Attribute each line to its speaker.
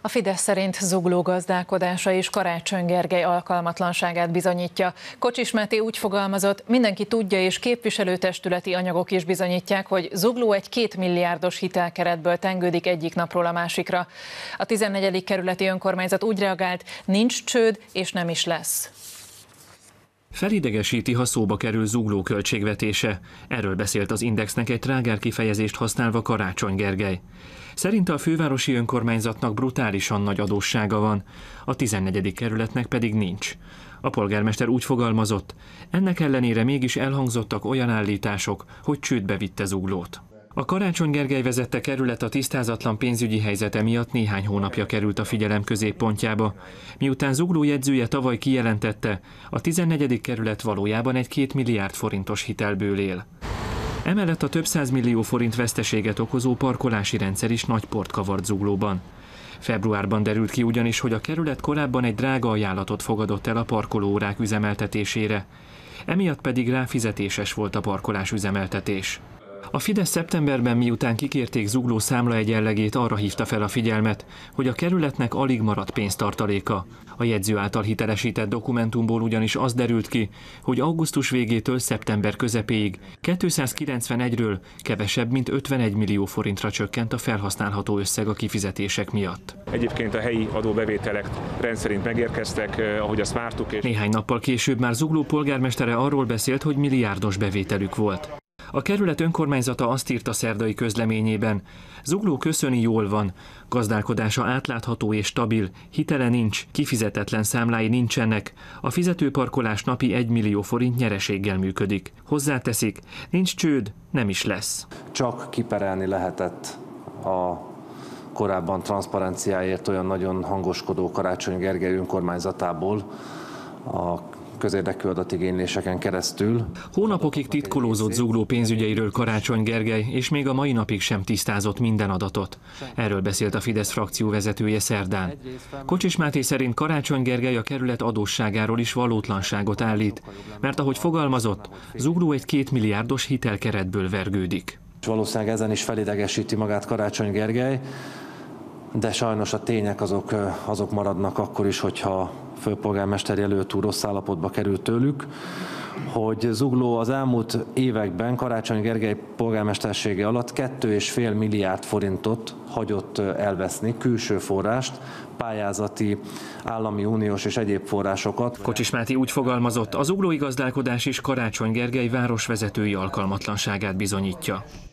Speaker 1: A Fidesz szerint Zugló gazdálkodása és Karácsony Gergely alkalmatlanságát bizonyítja. Kocsis Máté úgy fogalmazott, mindenki tudja és képviselőtestületi anyagok is bizonyítják, hogy Zugló egy 2 milliárdos hitelkeretből tengődik egyik napról a másikra. A 14. kerületi önkormányzat úgy reagált, nincs csőd és nem is lesz.
Speaker 2: Felidegesíti, ha szóba kerül Zugló költségvetése. Erről beszélt az Indexnek egy trágár kifejezést használva Karácsony Gergely. Szerinte a fővárosi önkormányzatnak brutálisan nagy adóssága van, a 14. kerületnek pedig nincs. A polgármester úgy fogalmazott, ennek ellenére mégis elhangzottak olyan állítások, hogy csődbe vitte Zuglót. A Karácsony Gergely vezette kerület a tisztázatlan pénzügyi helyzete miatt néhány hónapja került a figyelem középpontjába. Miután Zugló jegyzője tavaly kijelentette, a 14. kerület valójában egy 2 milliárd forintos hitelből él. Emellett a több 100 millió forint veszteséget okozó parkolási rendszer is nagy port kavart Zuglóban. Februárban derült ki ugyanis, hogy a kerület korábban egy drága ajánlatot fogadott el a parkolóórák üzemeltetésére. Emiatt pedig rá fizetéses volt a parkolás üzemeltetés. A Fidesz szeptemberben, miután kikérték Zugló számlaegyenlegét, arra hívta fel a figyelmet, hogy a kerületnek alig maradt pénztartaléka. A jegyző által hitelesített dokumentumból ugyanis az derült ki, hogy augusztus végétől szeptember közepéig 291-ről kevesebb, mint 51 millió forintra csökkent a felhasználható összeg a kifizetések miatt.
Speaker 3: Egyébként a helyi adóbevételek rendszerint megérkeztek, ahogy azt vártuk.
Speaker 2: Néhány nappal később már Zugló polgármestere arról beszélt, hogy milliárdos bevételük volt. A kerület önkormányzata azt írta szerdai közleményében, Zugló köszöni, jól van, gazdálkodása átlátható és stabil, hitele nincs, kifizetetlen számlái nincsenek, a fizetőparkolás napi 1 millió forint nyereséggel működik. Hozzáteszik, nincs csőd, nem is lesz.
Speaker 4: Csak kiperelni lehetett a korábban transzparenciáért olyan nagyon hangoskodó Karácsony Gergely önkormányzatából a közérdekű adatigényléseken keresztül.
Speaker 2: Hónapokig titkolózott Zugló pénzügyeiről Karácsony Gergely, és még a mai napig sem tisztázott minden adatot. Erről beszélt a Fidesz frakció vezetője szerdán. Kocsis Máté szerint Karácsony Gergely a kerület adósságáról is valótlanságot állít, mert ahogy fogalmazott, Zugló egy 2 milliárdos hitelkeretből vergődik.
Speaker 4: Valószínűleg ezen is felidegesíti magát Karácsony Gergely, de sajnos a tények azok maradnak akkor is, hogyha főpolgármester jelölt úr rossz állapotba került tőlük, hogy Zugló az elmúlt években Karácsony Gergely polgármestersége alatt 2,5 milliárd forintot hagyott elveszni, külső forrást, pályázati, állami, uniós és egyéb forrásokat.
Speaker 2: Kocsis Máté úgy fogalmazott, a zuglói gazdálkodás is Karácsony Gergely városvezetői alkalmatlanságát bizonyítja.